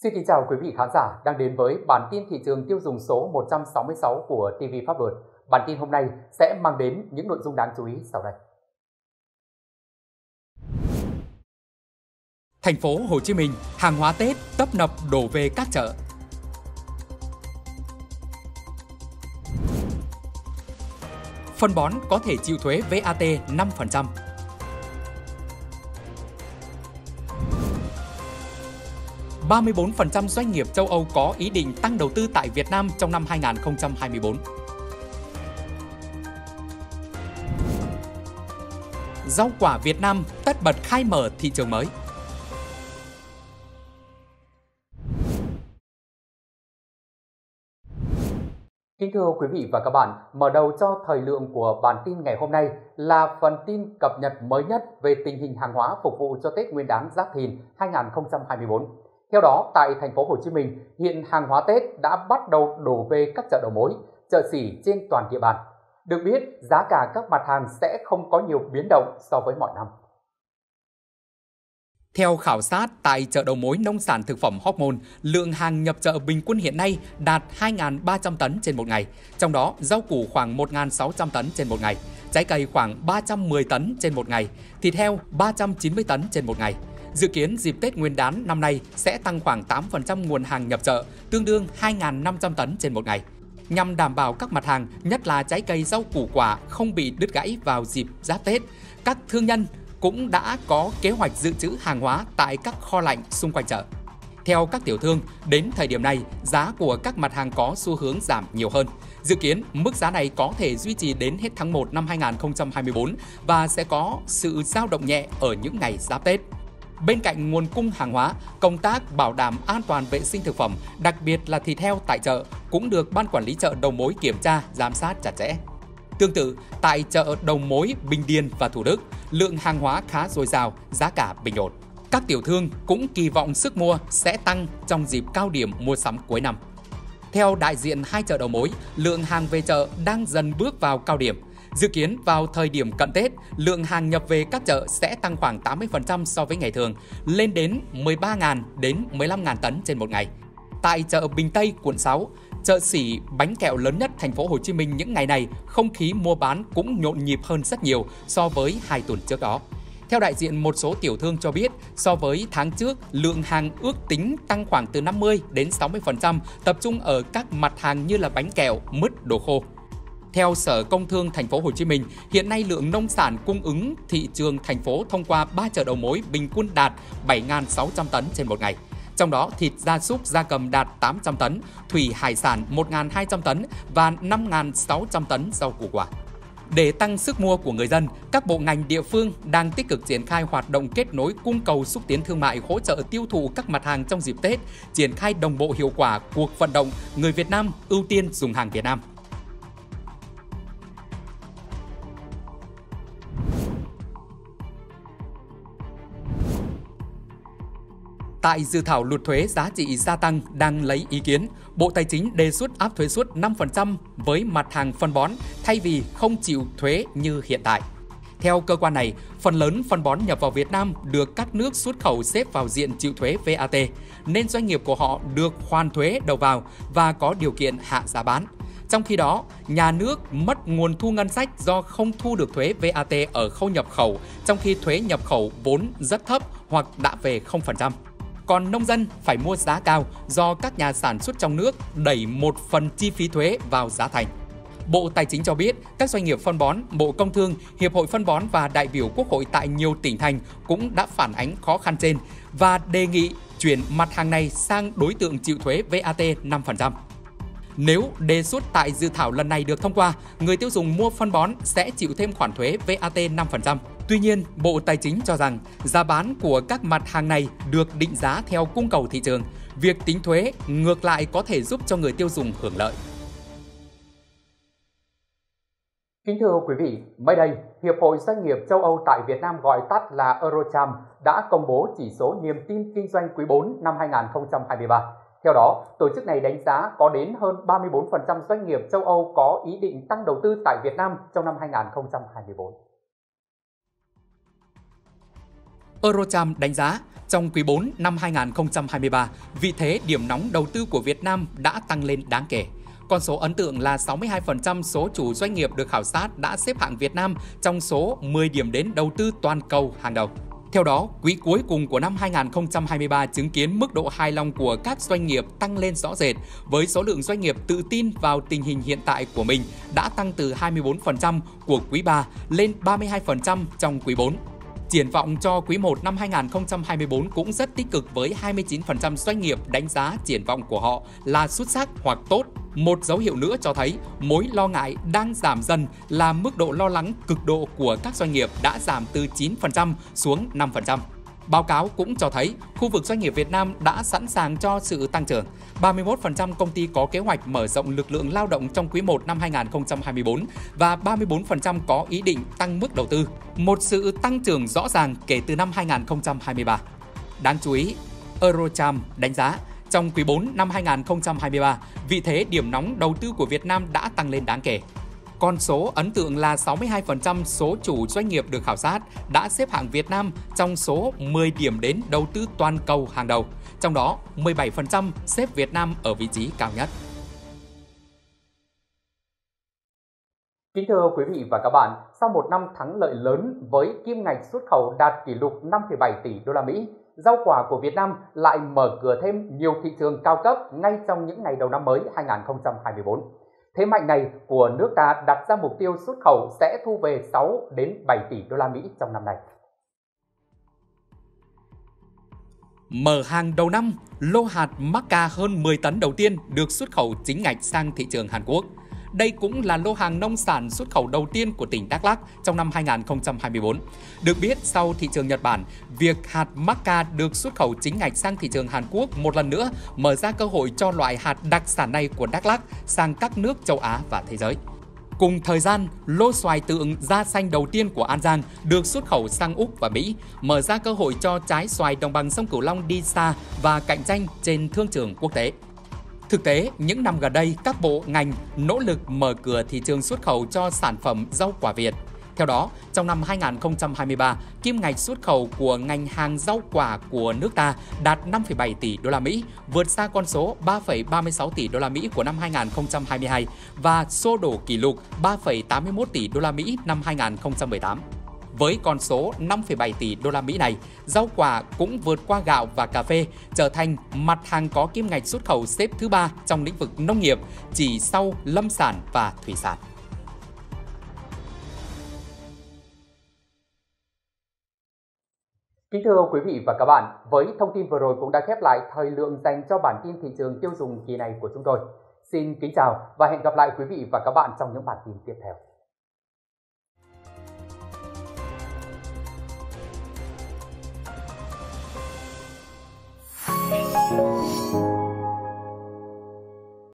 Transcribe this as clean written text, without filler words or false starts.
Xin kính chào quý vị khán giả đang đến với bản tin thị trường tiêu dùng số 166 của TV Pháp Luật. Bản tin hôm nay sẽ mang đến những nội dung đáng chú ý sau đây. Thành phố Hồ Chí Minh, hàng hóa Tết tấp nập đổ về các chợ. Phân bón có thể chịu thuế VAT 5%. %34% doanh nghiệp châu Âu có ý định tăng đầu tư tại Việt Nam trong năm 2024. Rau quả Việt Nam tất bật khai mở thị trường mới. Kính thưa quý vị và các bạn, mở đầu cho thời lượng của bản tin ngày hôm nay là phần tin cập nhật mới nhất về tình hình hàng hóa phục vụ cho Tết Nguyên đán Giáp Thìn 2024. Theo đó, tại thành phố Hồ Chí Minh, hiện hàng hóa Tết đã bắt đầu đổ về các chợ đầu mối, chợ xỉ trên toàn địa bàn. Được biết, giá cả các mặt hàng sẽ không có nhiều biến động so với mọi năm. Theo khảo sát tại chợ đầu mối nông sản thực phẩm Hóc Môn, lượng hàng nhập chợ bình quân hiện nay đạt 2.300 tấn trên một ngày, trong đó rau củ khoảng 1.600 tấn trên một ngày, trái cây khoảng 310 tấn trên một ngày, thịt heo 390 tấn trên một ngày. Dự kiến dịp Tết Nguyên đán năm nay sẽ tăng khoảng 8% nguồn hàng nhập chợ, tương đương 2.500 tấn trên một ngày. Nhằm đảm bảo các mặt hàng, nhất là trái cây rau củ quả không bị đứt gãy vào dịp Giáp Tết, các thương nhân cũng đã có kế hoạch dự trữ hàng hóa tại các kho lạnh xung quanh chợ. Theo các tiểu thương, đến thời điểm này, giá của các mặt hàng có xu hướng giảm nhiều hơn. Dự kiến, mức giá này có thể duy trì đến hết tháng 1 năm 2024 và sẽ có sự dao động nhẹ ở những ngày Giáp Tết. Bên cạnh nguồn cung hàng hóa, công tác bảo đảm an toàn vệ sinh thực phẩm, đặc biệt là thịt heo tại chợ, cũng được Ban Quản lý chợ đầu mối kiểm tra, giám sát chặt chẽ. Tương tự, tại chợ đầu mối Bình Điền và Thủ Đức, lượng hàng hóa khá dồi dào, giá cả bình ổn. Các tiểu thương cũng kỳ vọng sức mua sẽ tăng trong dịp cao điểm mua sắm cuối năm. Theo đại diện hai chợ đầu mối, lượng hàng về chợ đang dần bước vào cao điểm. Dự kiến vào thời điểm cận Tết, lượng hàng nhập về các chợ sẽ tăng khoảng 80% so với ngày thường, lên đến 13.000 đến 15.000 tấn trên một ngày. Tại chợ Bình Tây, quận 6, chợ xỉ bánh kẹo lớn nhất thành phố Hồ Chí Minh những ngày này, không khí mua bán cũng nhộn nhịp hơn rất nhiều so với 2 tuần trước đó. Theo đại diện một số tiểu thương cho biết, so với tháng trước, lượng hàng ước tính tăng khoảng từ 50 đến 60%, tập trung ở các mặt hàng như là bánh kẹo, mứt, đồ khô. Theo Sở Công Thương thành phố Hồ Chí Minh, hiện nay lượng nông sản cung ứng thị trường thành phố thông qua 3 chợ đầu mối bình quân đạt 7.600 tấn trên một ngày. Trong đó, thịt gia súc gia cầm đạt 800 tấn, thủy hải sản 1.200 tấn và 5.600 tấn rau củ quả. Để tăng sức mua của người dân, các bộ ngành địa phương đang tích cực triển khai hoạt động kết nối cung cầu xúc tiến thương mại hỗ trợ tiêu thụ các mặt hàng trong dịp Tết, triển khai đồng bộ hiệu quả cuộc vận động người Việt Nam ưu tiên dùng hàng Việt Nam. Tại dự thảo luật thuế giá trị gia tăng đang lấy ý kiến, Bộ Tài chính đề xuất áp thuế suất 5% với mặt hàng phân bón thay vì không chịu thuế như hiện tại. Theo cơ quan này, phần lớn phân bón nhập vào Việt Nam được các nước xuất khẩu xếp vào diện chịu thuế VAT, nên doanh nghiệp của họ được hoàn thuế đầu vào và có điều kiện hạ giá bán. Trong khi đó, nhà nước mất nguồn thu ngân sách do không thu được thuế VAT ở khâu nhập khẩu, trong khi thuế nhập khẩu vốn rất thấp hoặc đã về 0%. Còn nông dân phải mua giá cao do các nhà sản xuất trong nước đẩy một phần chi phí thuế vào giá thành. Bộ Tài chính cho biết, các doanh nghiệp phân bón, Bộ Công Thương, Hiệp hội Phân bón và đại biểu Quốc hội tại nhiều tỉnh thành cũng đã phản ánh khó khăn trên và đề nghị chuyển mặt hàng này sang đối tượng chịu thuế VAT 5%. Nếu đề xuất tại dự thảo lần này được thông qua, người tiêu dùng mua phân bón sẽ chịu thêm khoản thuế VAT 5%. Tuy nhiên, Bộ Tài chính cho rằng giá bán của các mặt hàng này được định giá theo cung cầu thị trường. Việc tính thuế ngược lại có thể giúp cho người tiêu dùng hưởng lợi. Kính thưa quý vị, mới đây, Hiệp hội Doanh nghiệp châu Âu tại Việt Nam gọi tắt là Eurocharm đã công bố chỉ số niềm tin kinh doanh quý 4 năm 2023. Theo đó, tổ chức này đánh giá có đến hơn 34% doanh nghiệp châu Âu có ý định tăng đầu tư tại Việt Nam trong năm 2024. Eurocharm đánh giá Trong quý 4 năm 2023, vị thế điểm nóng đầu tư của Việt Nam đã tăng lên đáng kể. Con số ấn tượng là 62% số chủ doanh nghiệp được khảo sát đã xếp hạng Việt Nam trong số 10 điểm đến đầu tư toàn cầu hàng đầu. Theo đó, quý cuối cùng của năm 2023 chứng kiến mức độ hài lòng của các doanh nghiệp tăng lên rõ rệt, với số lượng doanh nghiệp tự tin vào tình hình hiện tại của mình đã tăng từ 24% của quý 3 lên 32% trong quý 4. Triển vọng cho quý 1 năm 2024 cũng rất tích cực với 29% doanh nghiệp đánh giá triển vọng của họ là xuất sắc hoặc tốt. Một dấu hiệu nữa cho thấy mối lo ngại đang giảm dần là mức độ lo lắng cực độ của các doanh nghiệp đã giảm từ 9% xuống 5%. Báo cáo cũng cho thấy khu vực doanh nghiệp Việt Nam đã sẵn sàng cho sự tăng trưởng. 31% công ty có kế hoạch mở rộng lực lượng lao động trong quý 1 năm 2024 và 34% có ý định tăng mức đầu tư. Một sự tăng trưởng rõ ràng kể từ năm 2023. Đáng chú ý, Eurocharm đánh giá trong quý 4 năm 2023, vị thế điểm nóng đầu tư của Việt Nam đã tăng lên đáng kể. Con số ấn tượng là 62% số chủ doanh nghiệp được khảo sát đã xếp hạng Việt Nam trong số 10 điểm đến đầu tư toàn cầu hàng đầu, trong đó 17% xếp Việt Nam ở vị trí cao nhất. Kính thưa quý vị và các bạn, sau một năm thắng lợi lớn với kim ngạch xuất khẩu đạt kỷ lục 5,7 tỷ đô la Mỹ, rau quả của Việt Nam lại mở cửa thêm nhiều thị trường cao cấp ngay trong những ngày đầu năm mới 2024. Thế mạnh này của nước ta đặt ra mục tiêu xuất khẩu sẽ thu về 6 đến 7 tỷ đô la Mỹ trong năm nay. Mở hàng đầu năm, lô hạt Macca hơn 10 tấn đầu tiên được xuất khẩu chính ngạch sang thị trường Hàn Quốc. Đây cũng là lô hàng nông sản xuất khẩu đầu tiên của tỉnh Đắk Lắk trong năm 2024. Được biết, sau thị trường Nhật Bản, việc hạt Macca được xuất khẩu chính ngạch sang thị trường Hàn Quốc một lần nữa mở ra cơ hội cho loại hạt đặc sản này của Đắk Lắk sang các nước châu Á và thế giới. Cùng thời gian, lô xoài tượng da xanh đầu tiên của An Giang được xuất khẩu sang Úc và Mỹ, mở ra cơ hội cho trái xoài đồng bằng sông Cửu Long đi xa và cạnh tranh trên thương trường quốc tế. Thực tế, những năm gần đây, các bộ ngành nỗ lực mở cửa thị trường xuất khẩu cho sản phẩm rau quả Việt. Theo đó, trong năm 2023, kim ngạch xuất khẩu của ngành hàng rau quả của nước ta đạt 5,7 tỷ đô la Mỹ, vượt xa con số 3,36 tỷ đô la Mỹ của năm 2022 và xô đổ kỷ lục 3,81 tỷ đô la Mỹ năm 2018. Với con số 5,7 tỷ đô la Mỹ này, rau quả cũng vượt qua gạo và cà phê, trở thành mặt hàng có kim ngạch xuất khẩu xếp thứ 3 trong lĩnh vực nông nghiệp, chỉ sau lâm sản và thủy sản. Kính thưa quý vị và các bạn, với thông tin vừa rồi cũng đã khép lại thời lượng dành cho bản tin thị trường tiêu dùng kỳ này của chúng tôi. Xin kính chào và hẹn gặp lại quý vị và các bạn trong những bản tin tiếp theo.